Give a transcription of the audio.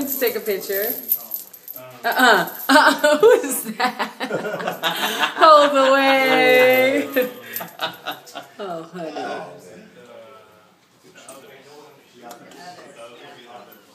Let's take a picture. Who is that? Holdaway. Oh, honey.